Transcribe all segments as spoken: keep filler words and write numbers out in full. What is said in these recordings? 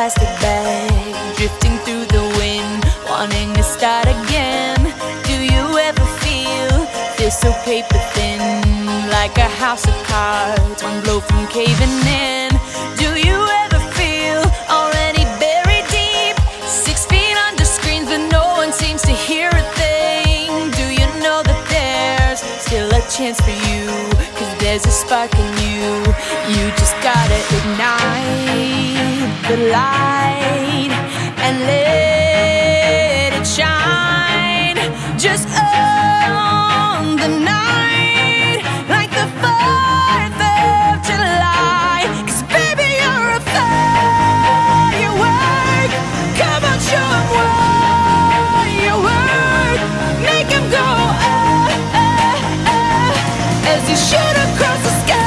plastic bag, drifting through the wind, wanting to start again. Do you ever feel, feel so paper thin, like a house of cards, one blow from caving in? Do you ever feel already buried deep, six feet under screens but no one seems to hear a thing? Do you know that there's still a chance for you, cause there's a spark in you. You just gotta ignite the light and let it shine. Just own the night like the fourth of July. Cause baby, you're a firework. Come on, show 'em what you work. Make 'em go ah, ah, ah, as you shoot across the sky.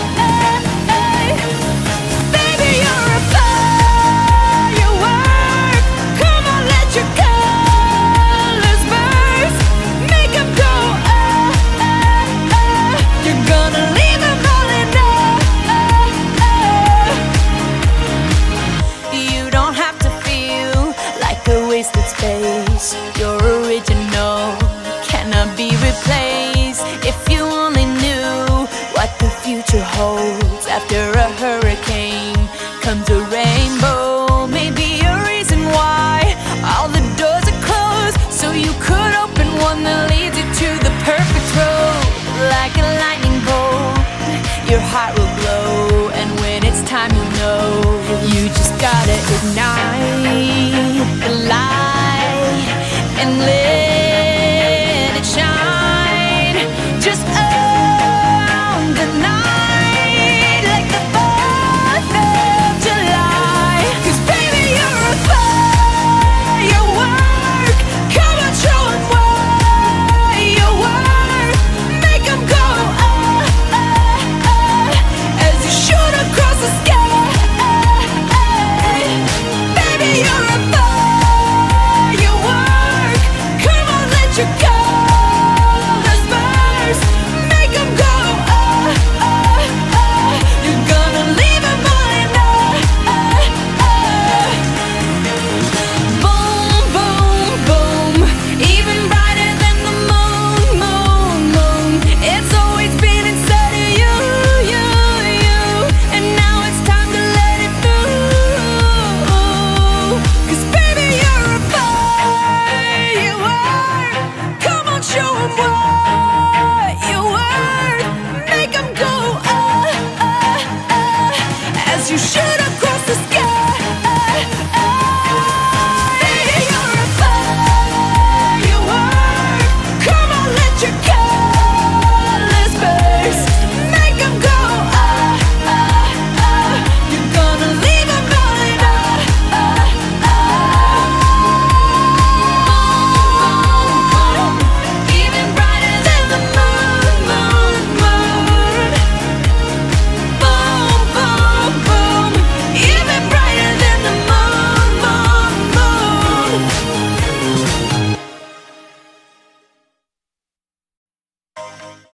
Wasted space, your original cannot be replaced. If you only knew what the future holds, after a hurricane comes a rainbow. Maybe a reason why all the doors are closed, so you could open one that leads you to the perfect road. Like a lightning bolt, your heart will glow, and when it's time you'll know. You just gotta ignite the light and live.